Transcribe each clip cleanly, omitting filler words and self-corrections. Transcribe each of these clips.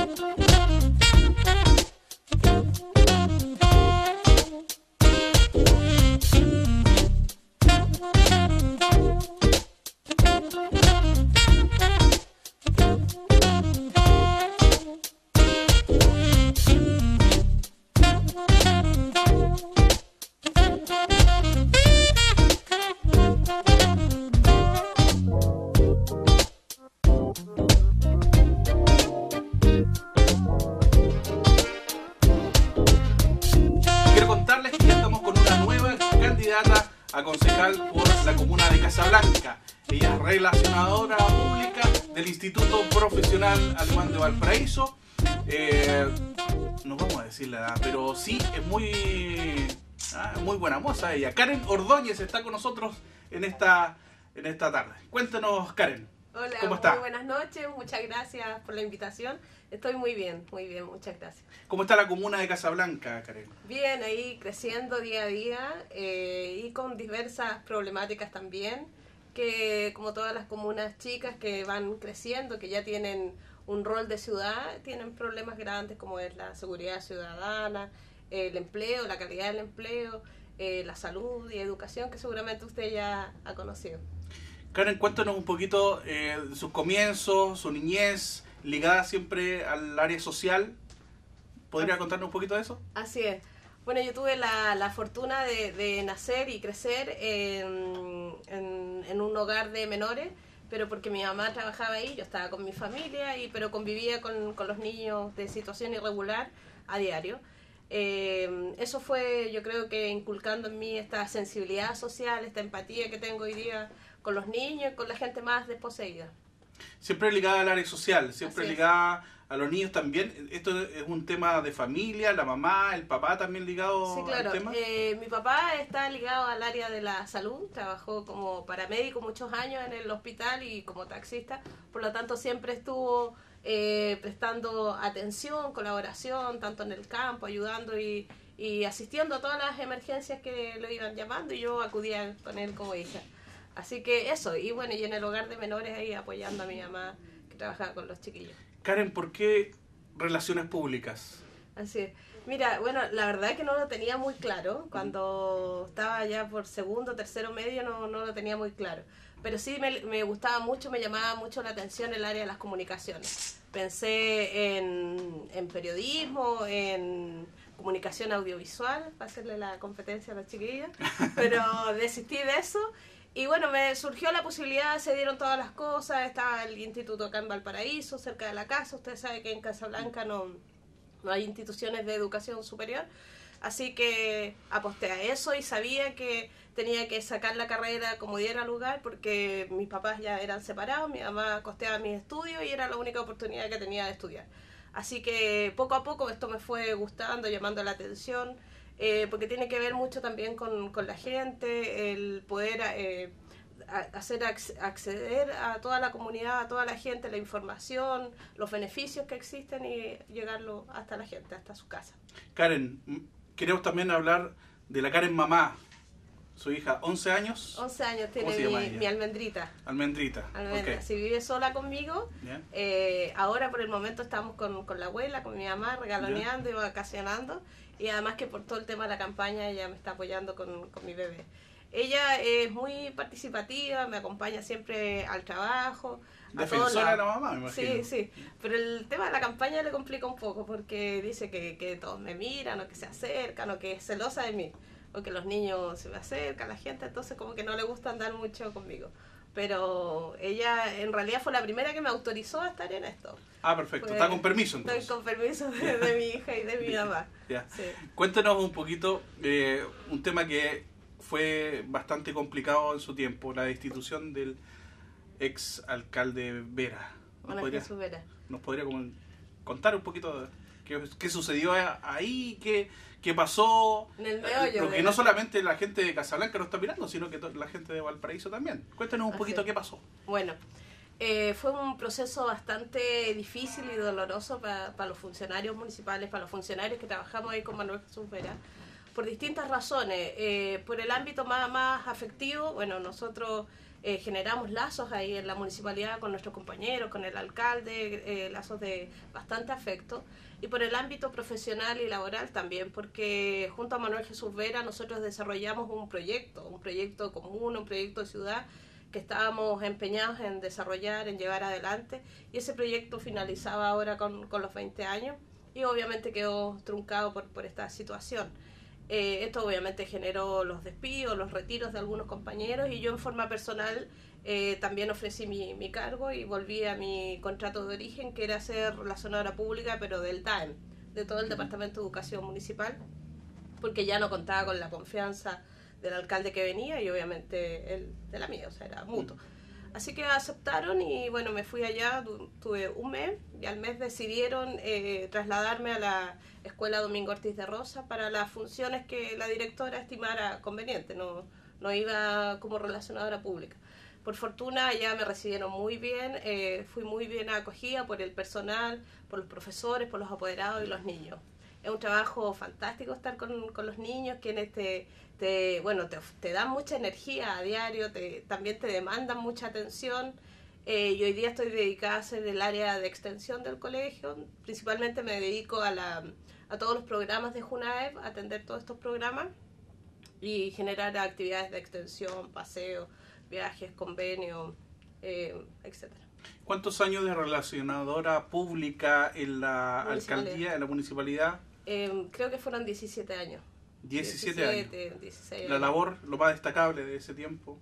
A concejal por la comuna de Casablanca. Ella es relacionadora pública del Instituto Profesional Alemán de Valparaíso. No vamos a decir la edad, pero sí es muy buena moza ella. Karen Ordóñez está con nosotros en esta tarde. Cuéntanos, Karen. Hola, ¿cómo está? Muy buenas noches, muchas gracias por la invitación. Estoy muy bien, muchas gracias. ¿Cómo está la comuna de Casablanca, Karen? Bien, ahí creciendo día a día y con diversas problemáticas también, que como todas las comunas chicas que van creciendo, que ya tienen un rol de ciudad, tienen problemas grandes como es la seguridad ciudadana, el empleo, la calidad del empleo, la salud y educación, que seguramente usted ya ha conocido. Karen, cuéntanos un poquito sus comienzos, su niñez, ligada siempre al área social. ¿Podría contarnos un poquito de eso? Así es. Bueno, yo tuve la fortuna de nacer y crecer en un hogar de menores, pero porque mi mamá trabajaba ahí, yo estaba con mi familia, pero convivía con los niños de situación irregular a diario. Eso fue, yo creo que inculcando en mí esta sensibilidad social, esta empatía que tengo hoy día con los niños y con la gente más desposeída. Siempre ligada al área social, siempre ligada a los niños también. ¿Esto es un tema de familia, la mamá, el papá también ligado sí, claro. al tema? Mi papá está ligado al área de la salud, trabajó como paramédico muchos años en el hospital y como taxista, por lo tanto siempre estuvo prestando atención, colaboración, tanto en el campo, ayudando y asistiendo a todas las emergencias que lo iban llamando, y yo acudía con él como hija. Así que eso, y bueno, y en el hogar de menores ahí apoyando a mi mamá que trabajaba con los chiquillos. Karen, ¿por qué relaciones públicas? Así es. Mira, bueno, la verdad es que no lo tenía muy claro. Cuando estaba ya por segundo, tercero medio no lo tenía muy claro. Pero sí me gustaba mucho, me llamaba mucho la atención el área de las comunicaciones. Pensé en periodismo, en comunicación audiovisual, para hacerle la competencia a los chiquillos, pero desistí de eso. Y bueno, me surgió la posibilidad, se dieron todas las cosas, estaba el instituto acá en Valparaíso, cerca de la casa. Usted sabe que en Casablanca no hay instituciones de educación superior, así que aposté a eso y sabía que tenía que sacar la carrera como diera lugar, porque mis papás ya eran separados, mi mamá costeaba mis estudios y era la única oportunidad que tenía de estudiar. Así que poco a poco esto me fue gustando, llamando la atención, porque tiene que ver mucho también con la gente, el poder hacer acceder a toda la comunidad, a toda la gente, la información, los beneficios que existen y llegarlo hasta la gente, hasta su casa. Karen, queremos también hablar de la Karen mamá, su hija, 11 años. 11 años tiene mi almendrita. Almendrita. Almendra. Okay. Si vive sola conmigo, ahora por el momento estamos con la abuela, con mi mamá, regaloneando y vacacionando. Y además que por todo el tema de la campaña ella me está apoyando con mi bebé. Ella es muy participativa, me acompaña siempre al trabajo. Defensora de la mamá, me imagino. Sí, sí. Pero el tema de la campaña le complica un poco porque dice que todos me miran o que se acercan o que es celosa de mí. O que los niños se me acercan, la gente, entonces como que no le gusta andar mucho conmigo. Pero ella en realidad fue la primera que me autorizó a estar en esto. Ah, perfecto. Pues, está con permiso entonces. Estoy con permiso de mi hija y de mi mamá. Sí. Cuéntanos un poquito, un tema que fue bastante complicado en su tiempo, la destitución del ex alcalde Vera. ¿Nos podría contar un poquito qué sucedió ahí, qué pasó? En el meollo. Porque no solamente la gente de Casablanca lo está mirando, sino que la gente de Valparaíso también. Cuéntanos un poquito qué pasó. Bueno, fue un proceso bastante difícil y doloroso para los funcionarios municipales, para los funcionarios que trabajamos ahí con Manuel Jesús Vera, por distintas razones. Por el ámbito más afectivo, bueno, nosotros generamos lazos ahí en la municipalidad con nuestros compañeros, con el alcalde, lazos de bastante afecto. Y por el ámbito profesional y laboral también, porque junto a Manuel Jesús Vera nosotros desarrollamos un proyecto común, un proyecto de ciudad que estábamos empeñados en desarrollar, en llevar adelante, y ese proyecto finalizaba ahora con los 20 años y obviamente quedó truncado por esta situación. Esto obviamente generó los despidos, los retiros de algunos compañeros, y yo en forma personal también ofrecí mi cargo y volví a mi contrato de origen, que era ser relacionadora pública, pero del DAEM, de todo el Departamento de Educación Municipal, porque ya no contaba con la confianza del alcalde que venía y obviamente el de la mía, o sea, era mutuo. Así que aceptaron y bueno, me fui allá, tuve un mes y al mes decidieron trasladarme a la Escuela Domingo Ortiz de Rosa para las funciones que la directora estimara conveniente, no iba como relacionadora pública. Por fortuna allá me recibieron muy bien, fui muy bien acogida por el personal, por los profesores, por los apoderados y los niños. Es un trabajo fantástico estar con los niños, quienes te dan mucha energía a diario, también te demandan mucha atención. Y hoy día estoy dedicada a hacer el área de extensión del colegio. Principalmente me dedico a todos los programas de JUNAEP, a atender todos estos programas y generar actividades de extensión, paseos, viajes, convenios, etcétera. ¿Cuántos años de relacionadora pública en la alcaldía, en la municipalidad? Creo que fueron 17 años. 17 años. 16 años. ¿La labor, lo más destacable de ese tiempo?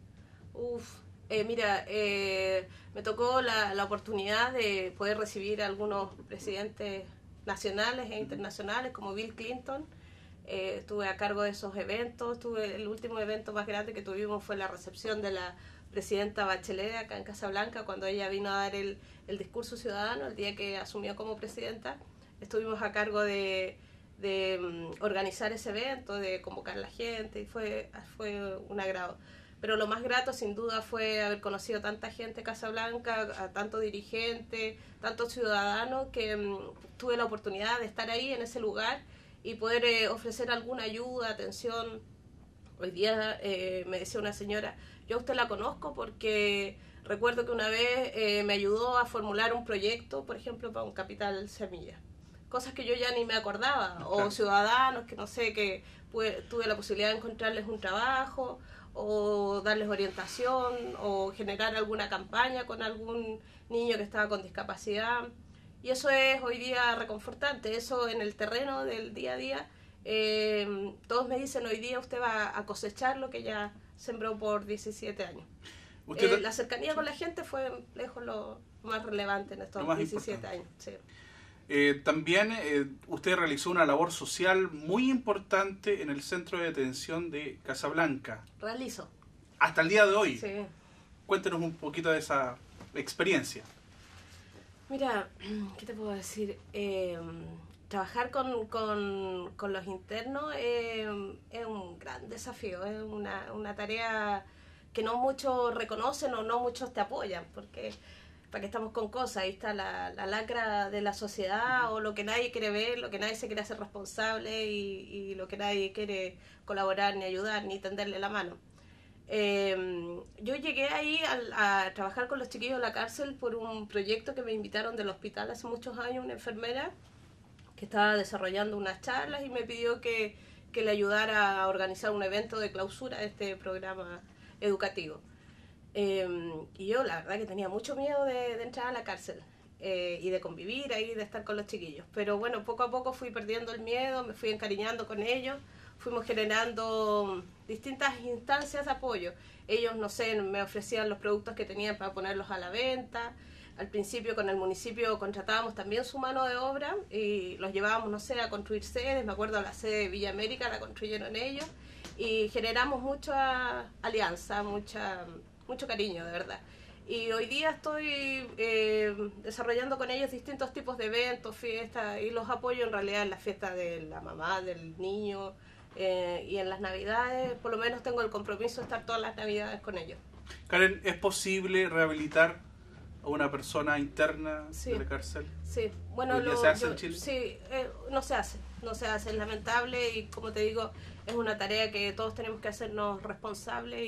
Mira, me tocó la oportunidad de poder recibir a algunos presidentes nacionales e internacionales, como Bill Clinton. Estuve a cargo de esos eventos. El último evento más grande que tuvimos fue la recepción de la presidenta Bachelet acá en Casablanca, cuando ella vino a dar el discurso ciudadano, el día que asumió como presidenta. Estuvimos a cargo de organizar ese evento, de convocar a la gente, y fue un agrado. Pero lo más grato sin duda fue haber conocido tanta gente de Casablanca, a tanto dirigente, tantos ciudadanos, que tuve la oportunidad de estar ahí en ese lugar y poder ofrecer alguna ayuda, atención. Hoy día me decía una señora, yo a usted la conozco porque recuerdo que una vez me ayudó a formular un proyecto, por ejemplo, para un Capital Semilla. Cosas que yo ya ni me acordaba, o ciudadanos que no sé, que tuve la posibilidad de encontrarles un trabajo, o darles orientación, o generar alguna campaña con algún niño que estaba con discapacidad. Y eso es hoy día reconfortante, eso en el terreno del día a día. Todos me dicen, hoy día usted va a cosechar lo que ya sembró por 17 años. La cercanía con la gente fue lejos lo más relevante en estos 17 años. Sí. También usted realizó una labor social muy importante en el centro de detención de Casablanca. Realizo. Hasta el día de hoy. Sí. Cuéntenos un poquito de esa experiencia. Mira, ¿qué te puedo decir? Trabajar con los internos es un gran desafío, es una tarea que no muchos reconocen o no muchos te apoyan, porque para que estamos con cosas, ahí está la lacra de la sociedad, o lo que nadie quiere ver, lo que nadie se quiere hacer responsable y lo que nadie quiere colaborar, ni ayudar, ni tenderle la mano. Yo llegué ahí a trabajar con los chiquillos de la cárcel por un proyecto que me invitaron del hospital hace muchos años, una enfermera que estaba desarrollando unas charlas y me pidió que le ayudara a organizar un evento de clausura de este programa educativo. Y yo la verdad que tenía mucho miedo de entrar a la cárcel y de convivir ahí, de estar con los chiquillos. Pero bueno, poco a poco fui perdiendo el miedo, me fui encariñando con ellos, fuimos generando distintas instancias de apoyo. Ellos, no sé, me ofrecían los productos que tenían para ponerlos a la venta. Al principio con el municipio contratábamos también su mano de obra y los llevábamos, no sé, a construir sedes. Me acuerdo la sede de Villa América la construyeron ellos y generamos mucha alianza, mucho cariño, de verdad. Y hoy día estoy desarrollando con ellos distintos tipos de eventos, fiestas, y los apoyo en realidad en la fiesta de la mamá, del niño, y en las navidades. Por lo menos tengo el compromiso de estar todas las navidades con ellos. Karen, ¿es posible rehabilitar a una persona interna Sí. de la cárcel? Sí, bueno, ¿Se hace en Chile? Sí, no se hace, es lamentable y como te digo, es una tarea que todos tenemos que hacernos responsables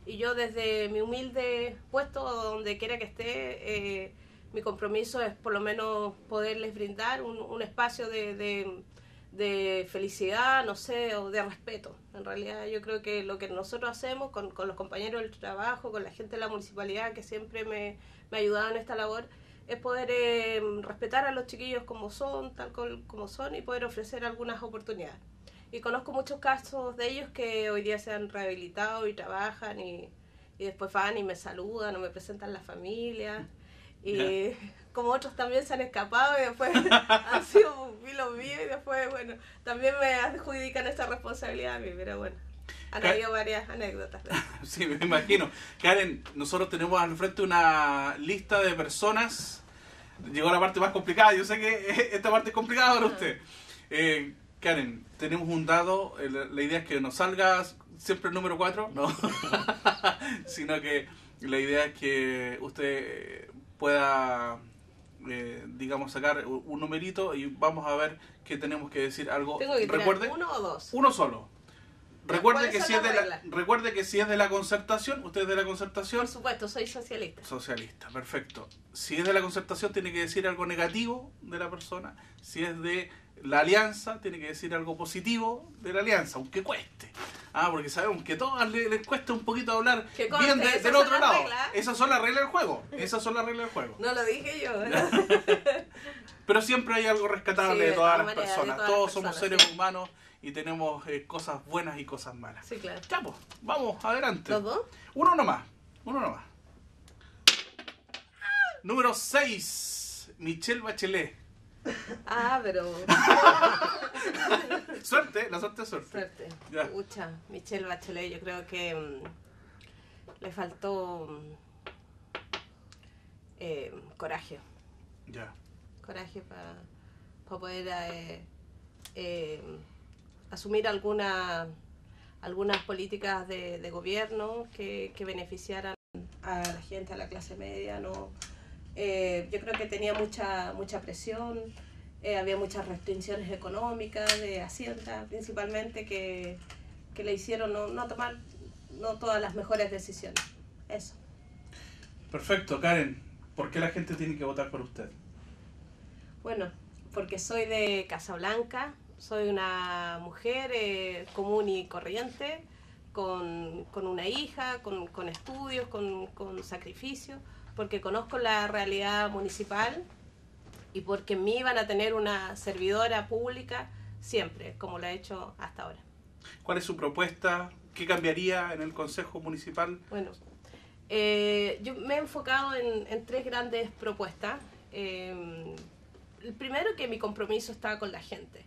y yo desde mi humilde puesto, donde quiera que esté, mi compromiso es por lo menos poderles brindar un espacio de felicidad, no sé, o de respeto. En realidad yo creo que lo que nosotros hacemos con los compañeros del trabajo, con la gente de la municipalidad que siempre me ha ayudado en esta labor, es poder respetar a los chiquillos como son, tal como son, y poder ofrecer algunas oportunidades. Y conozco muchos casos de ellos que hoy día se han rehabilitado y trabajan y después van y me saludan o me presentan la familia. Y como otros también se han escapado y después han sido filos míos y después, bueno, también me adjudican esta responsabilidad a mí, pero bueno, han habido varias anécdotas. Sí, me imagino. Karen, nosotros tenemos al frente una lista de personas. Llegó la parte más complicada, yo sé que esta parte es complicada para usted. Karen, tenemos un dado, la idea es que nos salga siempre el número 4, no, sino que la idea es que usted pueda, digamos, sacar un numerito y vamos a ver qué tenemos que decir algo. ¿Tengo que recuerde, tirar 1 o 2? Uno solo. Recuerde que, regla? recuerde que si es de la Concertación, usted es de la Concertación. Por supuesto, soy socialista. Socialista, perfecto. Si es de la Concertación, tiene que decir algo negativo de la persona. Si es de la Alianza, tiene que decir algo positivo de la Alianza, aunque cueste. Porque sabemos que a todos les cuesta un poquito hablar bien del otro lado. Esas son las reglas del juego. Esas son las reglas del juego. No lo dije yo. Pero siempre hay algo rescatable de todas las personas. Todos somos seres sí. humanos y tenemos cosas buenas y cosas malas. Sí, claro. Ya, pues, vamos, adelante. ¿Los dos? Uno nomás. Número 6. Michelle Bachelet. Pero... Suerte, la suerte es suerte. Suerte. Ya. Pucha, Michelle Bachelet, yo creo que le faltó coraje. Ya. Coraje para poder asumir algunas políticas de gobierno que beneficiaran a la gente, a la clase media, ¿no? Yo creo que tenía mucha presión, había muchas restricciones económicas de Hacienda principalmente que le hicieron no tomar todas las mejores decisiones. Eso. Perfecto, Karen. ¿Por qué la gente tiene que votar por usted? Bueno, porque soy de Casablanca, soy una mujer común y corriente, con una hija, con estudios, con sacrificio, porque conozco la realidad municipal y porque en mí van a tener una servidora pública siempre, como lo he hecho hasta ahora. ¿Cuál es su propuesta? ¿Qué cambiaría en el Consejo Municipal? Bueno, yo me he enfocado en 3 grandes propuestas. El primero, que mi compromiso está con la gente.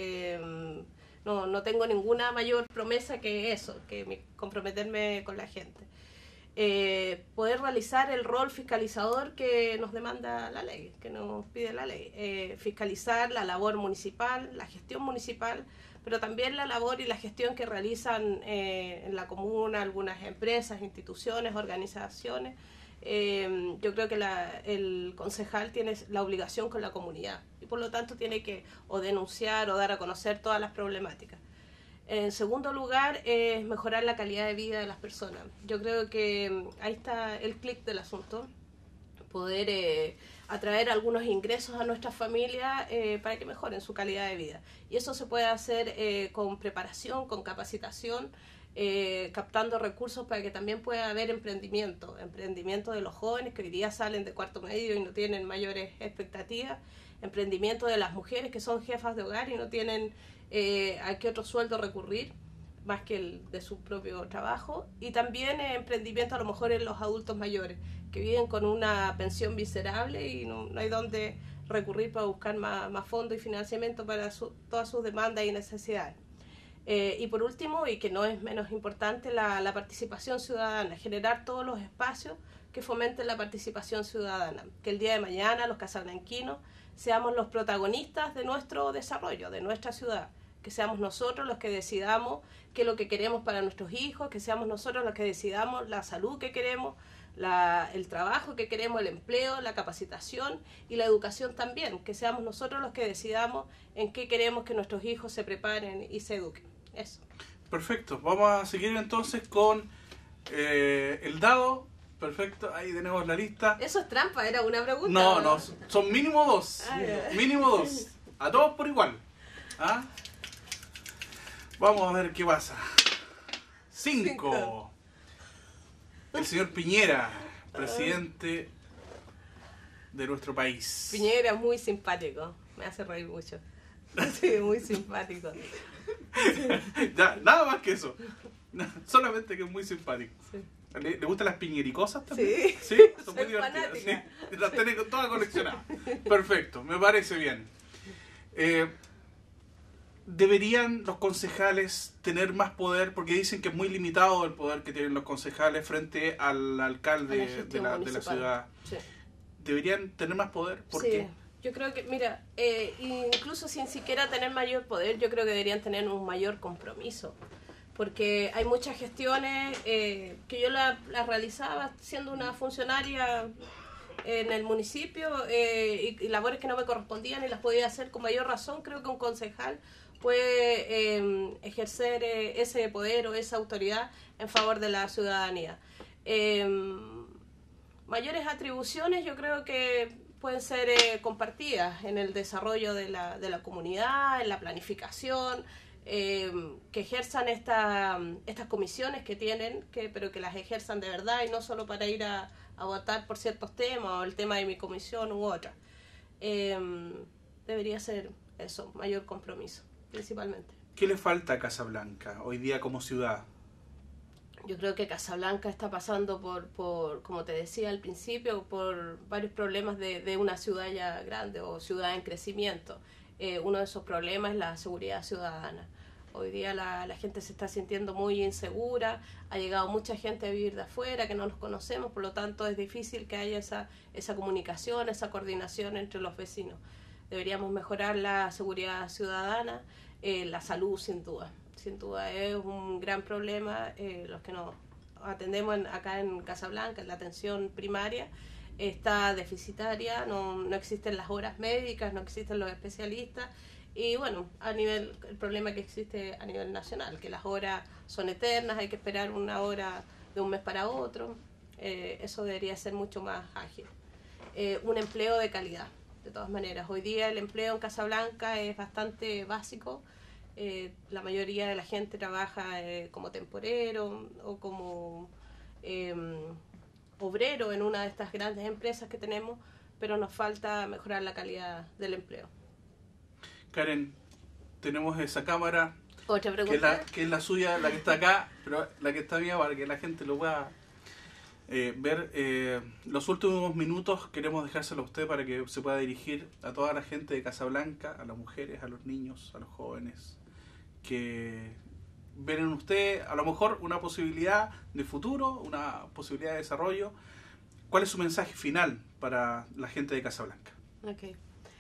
No tengo ninguna mayor promesa que eso, que comprometerme con la gente. Poder realizar el rol fiscalizador que nos demanda la ley, que nos pide la ley. Fiscalizar la labor municipal, la gestión municipal, pero también la labor y la gestión que realizan en la comuna algunas empresas, instituciones, organizaciones. Yo creo que el concejal tiene la obligación con la comunidad y por lo tanto tiene que o denunciar o dar a conocer todas las problemáticas. En segundo lugar, es mejorar la calidad de vida de las personas. Yo creo que ahí está el clic del asunto, poder atraer algunos ingresos a nuestras familias para que mejoren su calidad de vida. Y eso se puede hacer con preparación, con capacitación, captando recursos para que también pueda haber emprendimiento de los jóvenes que hoy día salen de cuarto medio y no tienen mayores expectativas, emprendimiento de las mujeres que son jefas de hogar y no tienen a qué otro sueldo recurrir más que el de su propio trabajo, y también emprendimiento a lo mejor en los adultos mayores que viven con una pensión miserable y no hay dónde recurrir para buscar más fondos y financiamiento para todas sus demandas y necesidades. Y por último, y que no es menos importante, la participación ciudadana, generar todos los espacios que fomenten la participación ciudadana, que el día de mañana los casablanquinos seamos los protagonistas de nuestro desarrollo, de nuestra ciudad, que seamos nosotros los que decidamos qué es lo que queremos para nuestros hijos, que seamos nosotros los que decidamos la salud que queremos, el trabajo que queremos, el empleo, la capacitación y la educación también, que seamos nosotros los que decidamos en qué queremos que nuestros hijos se preparen y se eduquen. Eso. Perfecto, vamos a seguir entonces con El dado, perfecto, ahí tenemos la lista. Eso es trampa, era una pregunta. No, son mínimo 2. Mínimo 2. A todos por igual. ¿Ah? Vamos a ver qué pasa. 5. El señor Piñera, presidente de nuestro país. Piñera es muy simpático, me hace reír mucho. Sí, muy simpático. Ya, nada más que eso. Solamente que es muy simpático. Sí. ¿Le gustan las piñericosas también? Sí. Son Soy muy divertidas. fanática. Sí, las tenés todas coleccionadas. Perfecto, me parece bien. ¿Deberían los concejales tener más poder? Porque dicen que es muy limitado el poder que tienen los concejales frente al alcalde de la ciudad. Sí. ¿Deberían tener más poder? ¿Por Sí. qué? Yo creo que, mira, incluso sin siquiera tener mayor poder, yo creo que deberían tener un mayor compromiso. Porque hay muchas gestiones que yo las realizaba siendo una funcionaria en el municipio y labores que no me correspondían y las podía hacer con mayor razón. Creo que un concejal puede ejercer ese poder o esa autoridad en favor de la ciudadanía. Mayores atribuciones yo creo que pueden ser compartidas en el desarrollo de la comunidad, en la planificación, que ejerzan estas comisiones que tienen, pero que las ejerzan de verdad y no solo para ir a votar por ciertos temas o el tema de mi comisión u otra. Debería ser eso, mayor compromiso, principalmente. ¿Qué le falta a Casablanca hoy día como ciudad? Yo creo que Casablanca está pasando por, como te decía al principio, por varios problemas de una ciudad ya grande o ciudad en crecimiento. Uno de esos problemas es la seguridad ciudadana. Hoy día la gente se está sintiendo muy insegura, ha llegado mucha gente a vivir de afuera que no nos conocemos, por lo tanto es difícil que haya esa comunicación, esa coordinación entre los vecinos. Deberíamos mejorar la seguridad ciudadana, la salud sin duda. Sin duda es un gran problema. Los que nos atendemos acá en Casablanca, la atención primaria está deficitaria, no existen las horas médicas, no existen los especialistas y bueno, el problema que existe a nivel nacional, que las horas son eternas, hay que esperar una hora de un mes para otro, eso debería ser mucho más ágil. Un empleo de calidad, de todas maneras. Hoy día el empleo en Casablanca es bastante básico. La mayoría de la gente trabaja como temporero o como obrero en una de estas grandes empresas que tenemos, pero nos falta mejorar la calidad del empleo. Karen, tenemos esa cámara. ¿Otra pregunta? Que es la suya, la que está acá, pero la que está mía para que la gente lo pueda ver. Los últimos minutos queremos dejárselo a usted para que se pueda dirigir a toda la gente de Casablanca, a las mujeres, a los niños, a los jóvenes, que ven en usted a lo mejor una posibilidad de futuro, una posibilidad de desarrollo. ¿Cuál es su mensaje final para la gente de Casablanca? Okay.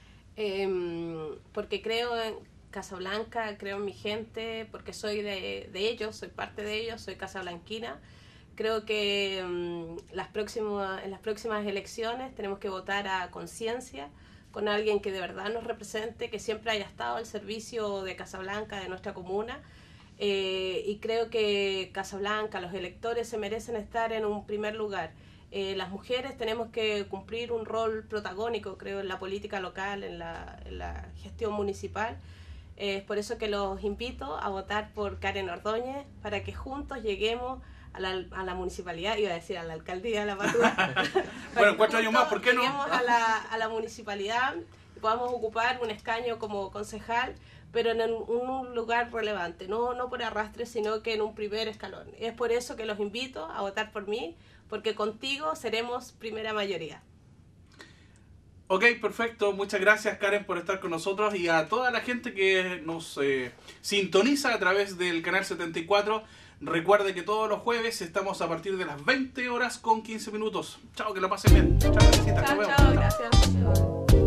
Porque creo en Casablanca, creo en mi gente, porque soy de ellos, soy parte de ellos, soy casablanquina. Creo que en las próximas elecciones tenemos que votar a conciencia, con alguien que de verdad nos represente, que siempre haya estado al servicio de Casablanca, de nuestra comuna. Y creo que Casablanca, los electores se merecen estar en un primer lugar. Las mujeres tenemos que cumplir un rol protagónico, creo, en la política local, en la gestión municipal. Es por eso que los invito a votar por Karen Ordóñez, para que juntos lleguemos a la municipalidad, iba a decir a la alcaldía de La Patúa. Bueno, 4 años más, ¿por qué no? Lleguemos a la municipalidad y podamos ocupar un escaño como concejal, pero en un lugar relevante, no por arrastre, sino que en un primer escalón. Es por eso que los invito a votar por mí, porque contigo seremos primera mayoría. Ok, perfecto. Muchas gracias, Karen, por estar con nosotros y a toda la gente que nos sintoniza a través del canal 74. Recuerde que todos los jueves estamos a partir de las 20 horas con 15 minutos. Chao, que lo pasen bien. Chao, Chao, gracias.